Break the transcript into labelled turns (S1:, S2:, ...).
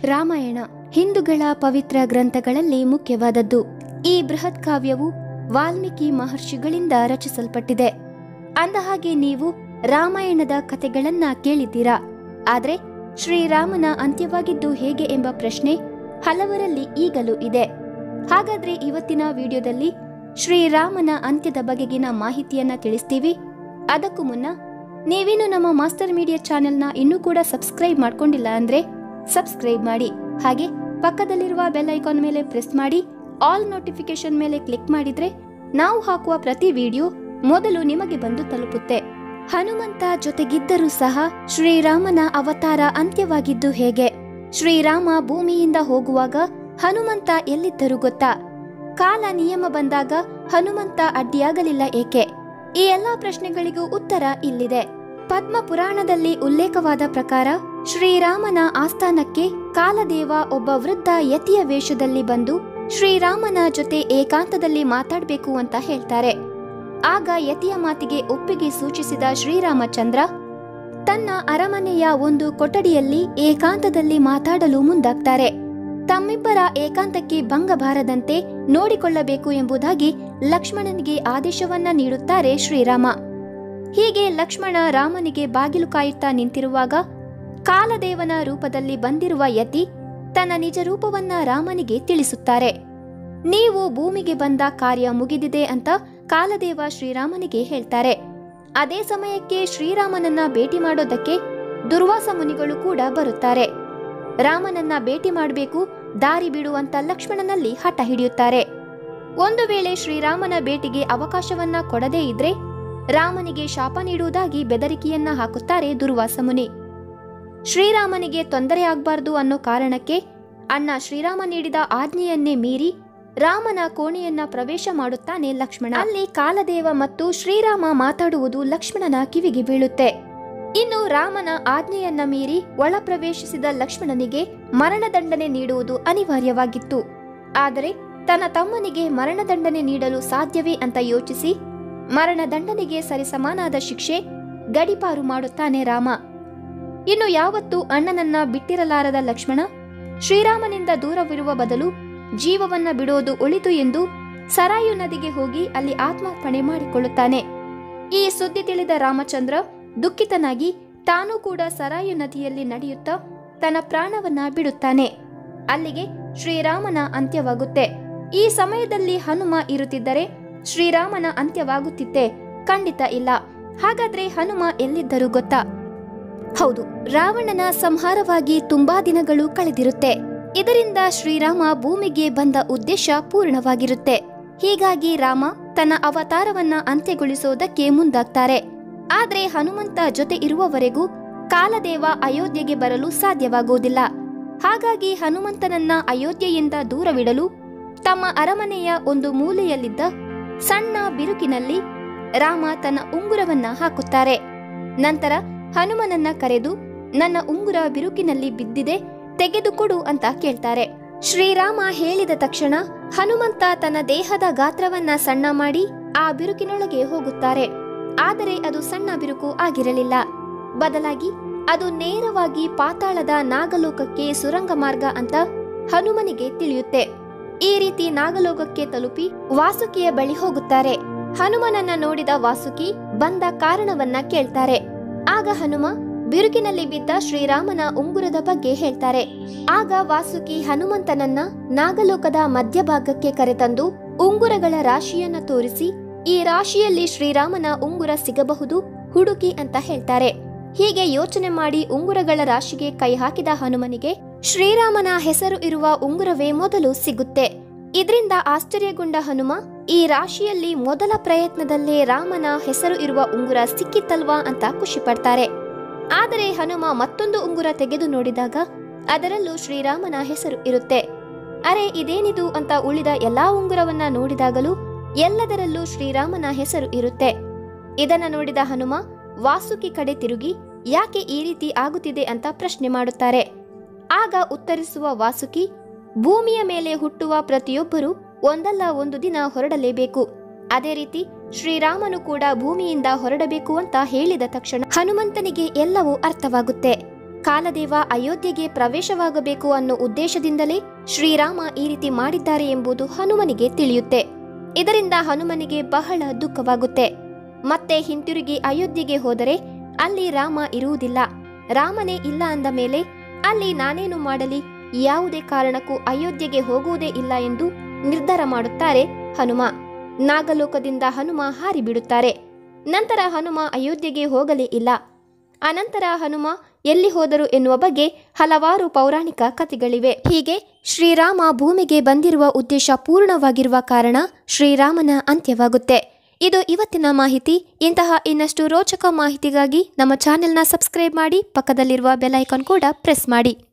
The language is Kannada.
S1: ರಾಮಾಯಣ ಹಿಂದೂಗಳ ಪವಿತ್ರ ಗ್ರಂಥಗಳಲ್ಲಿ ಮುಖ್ಯವಾದದ್ದು. ಈ ಬೃಹತ್ ಕಾವ್ಯವು ವಾಲ್ಮೀಕಿ ಮಹರ್ಷಿಗಳಿಂದ ರಚಿಸಲ್ಪಟ್ಟಿದೆ. ಅಂದಹಾಗೆ ನೀವು ರಾಮಾಯಣದ ಕಥೆಗಳನ್ನ ಕೇಳಿದ್ದೀರಾ. ಆದ್ರೆ ಶ್ರೀರಾಮನ ಅಂತ್ಯವಾಗಿದ್ದು ಹೇಗೆ ಎಂಬ ಪ್ರಶ್ನೆ ಹಲವರಲ್ಲಿ ಈಗಲೂ ಇದೆ. ಹಾಗಾದ್ರೆ ಇವತ್ತಿನ ವಿಡಿಯೋದಲ್ಲಿ ಶ್ರೀರಾಮನ ಅಂತ್ಯದ ಬಗೆಗಿನ ಮಾಹಿತಿಯನ್ನ ತಿಳಿಸ್ತೀವಿ. ಅದಕ್ಕೂ ಮುನ್ನ ನೀವಿನ್ನು ನಮ್ಮ ಮಾಸ್ಟರ್ ಮೀಡಿಯಾ ಚಾನೆಲ್ನ ಇನ್ನೂ ಕೂಡ ಸಬ್ಸ್ಕ್ರೈಬ್ ಮಾಡ್ಕೊಂಡಿಲ್ಲ ಅಂದ್ರೆ ಸಬ್ಸ್ಕ್ರೈಬ್ ಮಾಡಿ. ಹಾಗೆ ಪಕ್ಕದಲ್ಲಿರುವ ಬೆಲ್ ಐಕಾನ್ ಮೇಲೆ ಪ್ರೆಸ್ ಮಾಡಿ ಆಲ್ ನೋಟಿಫಿಕೇಶನ್ ಮೇಲೆ ಕ್ಲಿಕ್ ಮಾಡಿದ್ರೆ ನಾವು ಹಾಕುವ ಪ್ರತಿ ವಿಡಿಯೋ ಮೊದಲು ನಿಮಗೆ ಬಂದು ತಲುಪುತ್ತೆ. ಹನುಮಂತ ಜೊತೆಗಿದ್ದರೂ ಸಹ ಶ್ರೀರಾಮನ ಅವತಾರ ಅಂತ್ಯವಾಗಿದ್ದು ಹೇಗೆ? ಶ್ರೀರಾಮ ಭೂಮಿಯಿಂದ ಹೋಗುವಾಗ ಹನುಮಂತ ಎಲ್ಲಿದ್ದರು ಗೊತ್ತಾ? ಕಾಲ ನಿಯಮ ಬಂದಾಗ ಹನುಮಂತ ಅಡ್ಡಿಯಾಗಲಿಲ್ಲ ಏಕೆ? ಈ ಎಲ್ಲಾ ಪ್ರಶ್ನೆಗಳಿಗೂ ಉತ್ತರ ಇಲ್ಲಿದೆ. ಪದ್ಮ ಪುರಾಣದಲ್ಲಿ ಉಲ್ಲೇಖವಾದ ಪ್ರಕಾರ ಶ್ರೀರಾಮನ ಆಸ್ಥಾನಕ್ಕೆ ಕಾಲದೇವ ಒಬ್ಬ ವೃದ್ಧ ಯತಿಯ ವೇಷದಲ್ಲಿ ಬಂದು ಶ್ರೀರಾಮನ ಜೊತೆ ಏಕಾಂತದಲ್ಲಿ ಮಾತಾಡಬೇಕು ಅಂತ ಹೇಳ್ತಾರೆ. ಆಗ ಯತಿಯ ಮಾತಿಗೆ ಒಪ್ಪಿಗೆ ಸೂಚಿಸಿದ ಶ್ರೀರಾಮಚಂದ್ರ ತನ್ನ ಅರಮನೆಯ ಒಂದು ಕೊಠಡಿಯಲ್ಲಿ ಏಕಾಂತದಲ್ಲಿ ಮಾತಾಡಲು ಮುಂದಾಗ್ತಾರೆ. ತಮ್ಮಿಬ್ಬರ ಏಕಾಂತಕ್ಕೆ ಭಂಗ ಬಾರದಂತೆ ನೋಡಿಕೊಳ್ಳಬೇಕು ಎಂಬುದಾಗಿ ಲಕ್ಷ್ಮಣನಿಗೆ ಆದೇಶವನ್ನ ನೀಡುತ್ತಾರೆ ಶ್ರೀರಾಮ. ಹೀಗೆ ಲಕ್ಷ್ಮಣ ರಾಮನಿಗೆ ಬಾಗಿಲು ಕಾಯುತ್ತಾ ನಿಂತಿರುವಾಗ ಕಾಲದೇವನ ರೂಪದಲ್ಲಿ ಬಂದಿರುವ ಯತಿ ತನ್ನ ನಿಜ ರೂಪವನ್ನ ರಾಮನಿಗೆ ತಿಳಿಸುತ್ತಾರೆ. ನೀವು ಭೂಮಿಗೆ ಬಂದ ಕಾರ್ಯ ಮುಗಿದಿದೆ ಅಂತ ಕಾಲದೇವ ಶ್ರೀರಾಮನಿಗೆ ಹೇಳ್ತಾರೆ. ಅದೇ ಸಮಯಕ್ಕೆ ಶ್ರೀರಾಮನನ್ನ ಭೇಟಿ ಮಾಡೋದಕ್ಕೆ ದುರ್ವಾಸ ಮುನಿಗಳು ಕೂಡ ಬರುತ್ತಾರೆ. ರಾಮನನ್ನ ಭೇಟಿ ಮಾಡಬೇಕು, ದಾರಿ ಬಿಡುವಂತ ಲಕ್ಷ್ಮಣನಲ್ಲಿ ಹಠ ಹಿಡಿಯುತ್ತಾರೆ. ಒಂದು ವೇಳೆ ಶ್ರೀರಾಮನ ಭೇಟಿಗೆ ಅವಕಾಶವನ್ನ ಕೊಡದೇ ಇದ್ರೆ ರಾಮನಿಗೆ ಶಾಪ ನೀಡುವುದಾಗಿ ಬೆದರಿಕೆಯನ್ನ ಹಾಕುತ್ತಾರೆ ದುರ್ವಾಸ ಮುನಿ. ಶ್ರೀರಾಮನಿಗೆ ತೊಂದರೆ ಆಗ್ಬಾರ್ದು ಅನ್ನೋ ಕಾರಣಕ್ಕೆ ಅಣ್ಣ ಶ್ರೀರಾಮ ನೀಡಿದ ಆಜ್ಞೆಯನ್ನೇ ಮೀರಿ ರಾಮನ ಕೋಣೆಯನ್ನ ಪ್ರವೇಶ ಮಾಡುತ್ತಾನೆ ಲಕ್ಷ್ಮಣ. ಅಲ್ಲಿ ಕಾಲದೇವ ಮತ್ತು ಶ್ರೀರಾಮ ಮಾತಾಡುವುದು ಲಕ್ಷ್ಮಣನ ಕಿವಿಗೆ ಬೀಳುತ್ತೆ. ಇನ್ನು ರಾಮನ ಆಜ್ಞೆಯನ್ನ ಮೀರಿ ಒಳ ಪ್ರವೇಶಿಸಿದ ಲಕ್ಷ್ಮಣನಿಗೆ ಮರಣದಂಡನೆ ನೀಡುವುದು ಅನಿವಾರ್ಯವಾಗಿತ್ತು. ಆದರೆ ತನ್ನ ತಮ್ಮನಿಗೆ ಮರಣದಂಡನೆ ನೀಡಲು ಸಾಧ್ಯವೇ ಅಂತ ಯೋಚಿಸಿ ಮರಣದಂಡನೆಗೆ ಸರಿಸಮಾನಾದ ಶಿಕ್ಷೆ ಗಡಿಪಾರು ಮಾಡುತ್ತಾನೆ ರಾಮ. ಇನ್ನು ಯಾವತ್ತೂ ಅಣ್ಣನನ್ನ ಬಿಟ್ಟಿರಲಾರದ ಲಕ್ಷ್ಮಣ ಶ್ರೀರಾಮನಿಂದ ದೂರವಿರುವ ಬದಲು ಜೀವವನ್ನ ಬಿಡೋದು ಒಳಿತು ಎಂದು ಸರಾಯು ನದಿಗೆ ಹೋಗಿ ಅಲ್ಲಿ ಆತ್ಮಾರ್ಪಣೆ ಮಾಡಿಕೊಳ್ಳುತ್ತಾನೆ. ಈ ಸುದ್ದಿ ತಿಳಿದ ರಾಮಚಂದ್ರ ದುಃಖಿತನಾಗಿ ತಾನೂ ಕೂಡ ಸರಾಯು ನದಿಯಲ್ಲಿ ನಡೆಯುತ್ತಾ ತನ್ನ ಪ್ರಾಣವನ್ನ ಬಿಡುತ್ತಾನೆ. ಅಲ್ಲಿಗೆ ಶ್ರೀರಾಮನ ಅಂತ್ಯವಾಗುತ್ತೆ. ಈ ಸಮಯದಲ್ಲಿ ಹನುಮ ಇರುತ್ತಿದ್ದರೆ ಶ್ರೀರಾಮನ ಅಂತ್ಯವಾಗುತ್ತಿತ್ತೆ? ಖಂಡಿತ ಇಲ್ಲ. ಹಾಗಾದ್ರೆ ಹನುಮ ಎಲ್ಲಿದ್ದರು ಗೊತ್ತಾ? ಹೌದು, ರಾವಣನ ಸಂಹಾರವಾಗಿ ತುಂಬಾ ದಿನಗಳು ಕಳೆದಿರುತ್ತೆ. ಇದರಿಂದ ಶ್ರೀರಾಮ ಭೂಮಿಗೆ ಬಂದ ಉದ್ದೇಶ ಪೂರ್ಣವಾಗಿರುತ್ತೆ. ಹೀಗಾಗಿ ರಾಮ ತನ್ನ ಅವತಾರವನ್ನ ಅಂತ್ಯಗೊಳಿಸೋದಕ್ಕೆ ಮುಂದಾಗ್ತಾರೆ. ಆದ್ರೆ ಹನುಮಂತ ಜೊತೆ ಇರುವವರೆಗೂ ಕಾಲದೇವ ಅಯೋಧ್ಯೆಗೆ ಬರಲು ಸಾಧ್ಯವಾಗುವುದಿಲ್ಲ. ಹಾಗಾಗಿ ಹನುಮಂತನನ್ನ ಅಯೋಧ್ಯೆಯಿಂದ ದೂರವಿಡಲು ತಮ್ಮ ಅರಮನೆಯ ಒಂದು ಮೂಲೆಯಲ್ಲಿದ್ದ ಸಣ್ಣ ಬಿರುಕಿನಲ್ಲಿ ರಾಮ ತನ್ನ ಉಂಗುರವನ್ನ ಹಾಕುತ್ತಾರೆ. ನಂತರ ಹನುಮನನ್ನ ಕರೆದು ನನ್ನ ಉಂಗುರ ಬಿರುಕಿನಲ್ಲಿ ಬಿದ್ದಿದೆ, ತೆಗೆದುಕೊಡು ಅಂತ ಕೇಳ್ತಾರೆ. ಶ್ರೀರಾಮ ಹೇಳಿದ ತಕ್ಷಣ ಹನುಮಂತ ತನ್ನ ದೇಹದ ಗಾತ್ರವನ್ನ ಸಣ್ಣ ಮಾಡಿ ಆ ಬಿರುಕಿನೊಳಗೆ ಹೋಗುತ್ತಾರೆ. ಆದರೆ ಅದು ಸಣ್ಣ ಬಿರುಕು ಆಗಿರಲಿಲ್ಲ. ಬದಲಾಗಿ ಅದು ನೇರವಾಗಿ ಪಾತಾಳದ ನಾಗಲೋಕಕ್ಕೆ ಸುರಂಗ ಮಾರ್ಗ ಅಂತ ಹನುಮನಿಗೆ ತಿಳಿಯುತ್ತೆ. ಈ ರೀತಿ ನಾಗಲೋಕಕ್ಕೆ ತಲುಪಿ ವಾಸುಕಿಯ ಬಳಿ ಹೋಗುತ್ತಾರೆ. ಹನುಮನನ್ನ ನೋಡಿದ ವಾಸುಕಿ ಬಂದ ಕಾರಣವನ್ನ ಕೇಳ್ತಾರೆ. ಆಗ ಹನುಮ ಬಿರುಕಿನಲ್ಲಿ ಬಿದ್ದ ಶ್ರೀರಾಮನ ಉಂಗುರದ ಬಗ್ಗೆ ಹೇಳ್ತಾರೆ. ಆಗ ವಾಸುಕಿ ಹನುಮಂತನನ್ನ ನಾಗಲೋಕದ ಮಧ್ಯಭಾಗಕ್ಕೆ ಕರೆತಂದು ಉಂಗುರಗಳ ರಾಶಿಯನ್ನ ತೋರಿಸಿ ಈ ರಾಶಿಯಲ್ಲಿ ಶ್ರೀರಾಮನ ಉಂಗುರ ಸಿಗಬಹುದು, ಹುಡುಕಿ ಅಂತ ಹೇಳ್ತಾರೆ. ಹೀಗೆ ಯೋಚನೆ ಮಾಡಿ ಉಂಗುರಗಳ ರಾಶಿಗೆ ಕೈ ಹಾಕಿದ ಹನುಮನಿಗೆ ಶ್ರೀರಾಮನ ಹೆಸರು ಇರುವ ಉಂಗುರವೇ ಮೊದಲು ಸಿಗುತ್ತೆ. ಇದರಿಂದ ಆಶ್ಚರ್ಯಗೊಂಡ ಹನುಮ ಈ ರಾಶಿಯಲ್ಲಿ ಮೊದಲ ಪ್ರಯತ್ನದಲ್ಲೇ ರಾಮನ ಹೆಸರು ಇರುವ ಉಂಗುರ ಸಿಕ್ಕಿತ್ತಲ್ವಾ ಅಂತ ಖುಷಿ ಪಡ್ತಾರೆ. ಆದರೆ ಹನುಮ ಮತ್ತೊಂದು ಉಂಗುರ ತೆಗೆದು ನೋಡಿದಾಗ ಅದರಲ್ಲೂ ಶ್ರೀರಾಮನ ಹೆಸರು ಇರುತ್ತೆ. ಅರೆ ಇದೇನಿದು ಅಂತ ಉಳಿದ ಎಲ್ಲಾ ಉಂಗುರವನ್ನ ನೋಡಿದಾಗಲೂ ಎಲ್ಲದರಲ್ಲೂ ಶ್ರೀರಾಮನ ಹೆಸರು ಇರುತ್ತೆ. ಇದನ್ನ ನೋಡಿದ ಹನುಮ ವಾಸುಕಿ ಕಡೆ ತಿರುಗಿ ಯಾಕೆ ಈ ರೀತಿ ಆಗುತ್ತಿದೆ ಅಂತ ಪ್ರಶ್ನೆ ಮಾಡುತ್ತಾರೆ. ಆಗ ಉತ್ತರಿಸುವ ವಾಸುಕಿ ಭೂಮಿಯ ಮೇಲೆ ಹುಟ್ಟುವ ಪ್ರತಿಯೊಬ್ಬರೂ ಒಂದಲ್ಲ ಒಂದು ದಿನ ಹೊರಡಲೇಬೇಕು. ಅದೇ ರೀತಿ ಶ್ರೀರಾಮನು ಕೂಡ ಭೂಮಿಯಿಂದ ಹೊರಡಬೇಕು ಅಂತ ಹೇಳಿದ ತಕ್ಷಣ ಹನುಮಂತನಿಗೆ ಎಲ್ಲವೂ ಅರ್ಥವಾಗುತ್ತೆ. ಕಾಲದೇವ ಅಯೋಧ್ಯೆಗೆ ಪ್ರವೇಶವಾಗಬೇಕು ಅನ್ನೋ ಉದ್ದೇಶದಿಂದಲೇ ಶ್ರೀರಾಮ ಈ ರೀತಿ ಮಾಡಿದ್ದಾರೆ ಎಂಬುದು ಹನುಮನಿಗೆ ತಿಳಿಯುತ್ತೆ. ಇದರಿಂದ ಹನುಮನಿಗೆ ಬಹಳ ದುಃಖವಾಗುತ್ತೆ. ಮತ್ತೆ ಹಿಂತಿರುಗಿ ಅಯೋಧ್ಯೆಗೆ ಹೋದರೆ ಅಲ್ಲಿ ರಾಮ ಇರುವುದಿಲ್ಲ. ರಾಮನೇ ಇಲ್ಲ ಅಂದ ಮೇಲೆ ಅಲ್ಲಿ ನಾನೇನು ಮಾಡಲಿ, ಯಾವುದೇ ಕಾರಣಕ್ಕೂ ಅಯೋಧ್ಯೆಗೆ ಹೋಗುವುದೇ ಇಲ್ಲ ಎಂದು ನಿರ್ಧಾರ ಮಾಡುತ್ತಾರೆ ಹನುಮ. ನಾಗಲೋಕದಿಂದ ಹನುಮ ಹಾರಿಬಿಡುತ್ತಾರೆ. ನಂತರ ಹನುಮ ಅಯೋಧ್ಯೆಗೆ ಹೋಗಲೇ ಇಲ್ಲ. ಅನಂತರ ಹನುಮ ಎಲ್ಲಿ ಹೋದರು ಎನ್ನುವ ಬಗ್ಗೆ ಹಲವಾರು ಪೌರಾಣಿಕ ಕಥೆಗಳಿವೆ. ಹೀಗೆ ಶ್ರೀರಾಮ ಭೂಮಿಗೆ ಬಂದಿರುವ ಉದ್ದೇಶ ಪೂರ್ಣವಾಗಿರುವ ಕಾರಣ ಶ್ರೀರಾಮನ ಅಂತ್ಯವಾಗುತ್ತೆ. ಇದು ಇವತ್ತಿನ ಮಾಹಿತಿ. ಇಂತಹ ಇನ್ನಷ್ಟು ರೋಚಕ ಮಾಹಿತಿಗಾಗಿ ನಮ್ಮ ಚಾನೆಲ್ನ ಸಬ್ಸ್ಕ್ರೈಬ್ ಮಾಡಿ, ಪಕ್ಕದಲ್ಲಿರುವ ಬೆಲ್ ಐಕಾನ್ ಕೂಡ ಪ್ರೆಸ್ ಮಾಡಿ.